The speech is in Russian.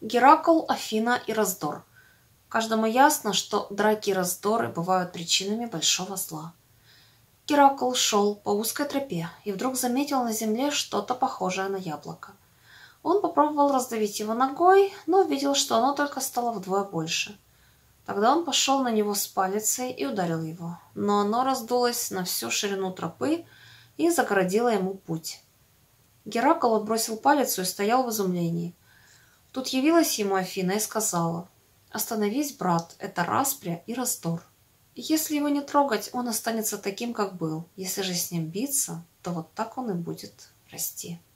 Геракл, Афина и раздор. Каждому ясно, что драки и раздоры бывают причинами большого зла. Геракл шел по узкой тропе и вдруг заметил на земле что-то похожее на яблоко. Он попробовал раздавить его ногой, но увидел, что оно только стало вдвое больше. Тогда он пошел на него с палицей и ударил его, но оно раздулось на всю ширину тропы и загородило ему путь. Геракл отбросил палицу и стоял в изумлении. Тут явилась ему Афина и сказала: «Остановись, брат, это распря и раздор. Если его не трогать, он останется таким, как был. Если же с ним биться, то вот так он и будет расти».